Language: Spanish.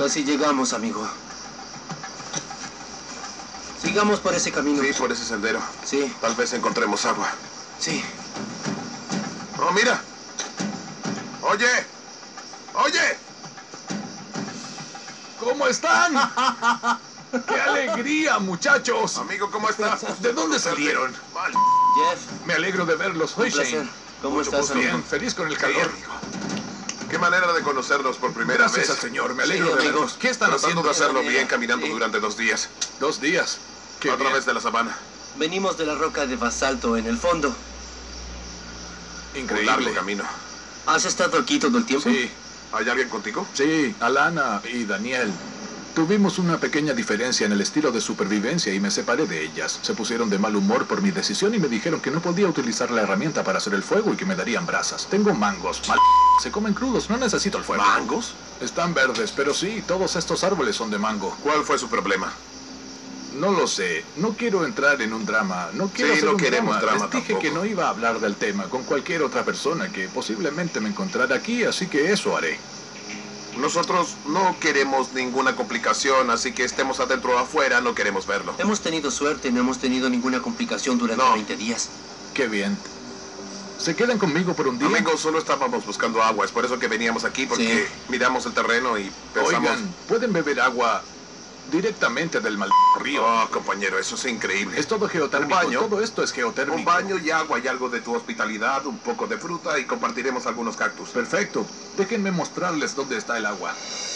Casi llegamos, amigo. Sigamos por ese camino. Sí, por ese sendero. Sí. Tal vez encontremos agua. Sí. ¡Oh, mira! ¡Oye! ¡Oye! ¿Cómo están? ¡Qué alegría, muchachos! Amigo, ¿cómo estás? ¿De dónde salieron? Vale. Jeff, Me alegro de verlos. Soy un placer. Shane. ¿Cómo Mucho estás, gusto. amigo? Bien, feliz con el Sí, calor. amigo. Qué manera de conocernos por primera Gracias vez. al Señor, me Sí, alegro de amigo. verlos. ¿Qué están Tratando haciendo? de hacerlo Bien, bien caminando sí. durante 2 días. 2 días. Qué A bien. través de la sabana. Venimos de la roca de basalto en el fondo. Un largo Increíble. camino. ¿Has estado aquí todo el tiempo? Sí, ¿Hay alguien contigo? sí, Alana y Daniel. Tuvimos una pequeña diferencia en el estilo de supervivencia y me separé de ellas. Se pusieron de mal humor por mi decisión y me dijeron que no podía utilizar la herramienta para hacer el fuego y que me darían brasas. Tengo mangos. Se comen crudos, no necesito el fuego. ¿Mangos? Están verdes, pero sí, todos estos árboles son de mango. ¿Cuál fue su problema? No lo sé. No quiero entrar en un drama. No quiero Sí, hacer no un queremos drama Les dije tampoco. que no iba a hablar del tema con cualquier otra persona que posiblemente me encontrara aquí, así que eso haré. Nosotros no queremos ninguna complicación, así que estemos adentro o afuera, no queremos verlo. Hemos tenido suerte, no hemos tenido ninguna complicación durante No. 20 días. Qué bien. ¿Se quedan conmigo por un día? Amigos, solo estábamos buscando agua, es por eso que veníamos aquí, porque Sí. miramos el terreno y pensamos... Oigan, pueden beber agua directamente del río. Oh, compañero, eso es increíble. Es todo geotérmico. Un baño. Todo esto es geotérmico. Un baño y agua y algo de tu hospitalidad, un poco de fruta y compartiremos algunos cactus. Perfecto. Déjenme mostrarles dónde está el agua.